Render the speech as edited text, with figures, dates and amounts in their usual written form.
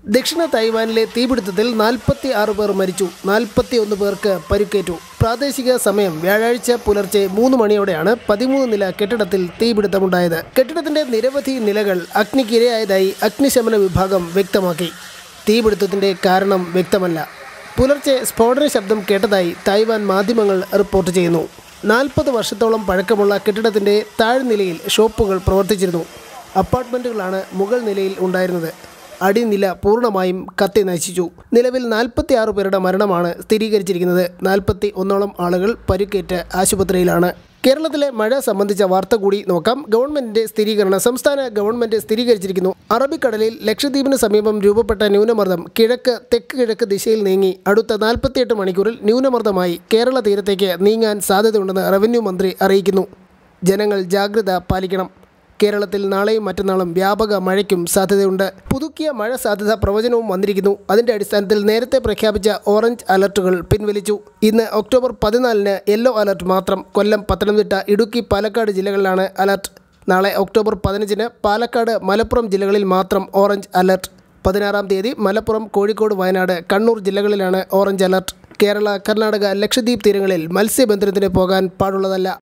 ദക്ഷിണ തായ്വാനിലെ തീപിടുത്തത്തിൽ 46 പേർ മരിച്ചു, 41 പേർക്ക് പരിക്കേറ്റു. പ്രാദേശിക സമയം വ്യാഴാഴ്ച പുലർച്ചെ 3 മണിയോടെയാണ് 13 നില കെട്ടിടത്തിൽ തീപിടുത്തമുണ്ടായത്. കെട്ടിടത്തിന്റെ നിരവധി നിലകൾ അഗ്നിക്കിരയായതായി അഗ്നിശമന വിഭാഗം വ്യക്തമാക്കി. തീപിടുത്തത്തിന്റെ കാരണം വ്യക്തമല്ല. പുലർച്ചെ സ്ഫോടന ശബ്ദം കേട്ടതായി തായ്വാൻ മാധ്യമങ്ങൾ റിപ്പോർട്ട് ചെയ്യുന്നു. 40 വർഷത്തോളം പഴക്കമുള്ള കെട്ടിടത്തിന്റെ താഴ്നിലയിൽ ഷോപ്പുകൾ പ്രവർത്തിച്ചിരുന്നു. അപ്പാർട്ട്മെൻറ്റുകളാണ് മുകൾ നിലയിൽ ഉണ്ടായിരുന്നത്. അടിനില പൂർണ്ണമായും കത്തി നശിച്ചു. നിലവിൽ 46 പേരുടെ മരണമാണ് സ്ഥിരീകരിച്ചിരിക്കുന്നത്. 41ഓളം ആളുകൾ പരിക്കേറ്റ് ആശുപത്രിയിലാണ്. കേരളത്തിലെ മഴ സംബന്ധിച്ച വാർത്ത കൂടി നോക്കാം. ഗവൺമെന്റിന്റെ സ്ഥിരീകരണം. സംസ്ഥാന ഗവൺമെന്റ് സ്ഥിരീകരിച്ചിരിക്കുന്നു. അറബിക്കടലിൽ ലക്ഷദ്വീപിന് സമീപം രൂപപ്പെട്ട ന്യൂനമർദ്ദം തെക്ക് കിഴക്ക് ദിശയിൽ നീങ്ങി അടുത്ത 48 മണിക്കൂറിൽ ന്യൂനമർദ്ദമായി കേരള തീരത്തേക്ക് നീങ്ങാൻ സാധ്യതയുണ്ടെന്ന് റവന്യൂ മന്ത്രി അറിയിക്കുന്നു. ജനങ്ങൾ ജാഗ്രത പാലിക്കണം. കേരളത്തിൽ നാളെയും മറ്റന്നാളും വ്യാപക മഴയ്ക്കും സാധ്യതയുണ്ട്. പുതുക്കിയ മഴ സാധ്യത പ്രവചനവും വന്നിരിക്കുന്നു. അതിന്റെ അടിസ്ഥാനത്തിൽ നേരത്തെ പ്രഖ്യാപിച്ച ഓറഞ്ച് അലർട്ടുകൾ പിൻവലിച്ചു. ഇന്ന് ഒക്ടോബർ 14-ന് യെല്ലോ അലർട്ട് മാത്രം കൊല്ലം, പത്തനംതിട്ട, ഇടുക്കി, പാലക്കാട് ജില്ലകളിലാണ് അലർട്ട്. നാളെ ഒക്ടോബർ 15-ന് പാലക്കാട്, മലപ്പുറം ജില്ലകളിൽ മാത്രം ഓറഞ്ച് അലർട്ട്. 16-ാം തീയതി മലപ്പുറം, കോഴിക്കോട്, വയനാട്, കണ്ണൂർ ജില്ലകളിലാണ് ഓറഞ്ച് അലർട്ട്. കേരള, കർണാടക, ലക്ഷദ്വീപ് തീരങ്ങളിൽ മത്സ്യബന്ധനത്തിന് പോകാൻ പാടുള്ളതല്ല.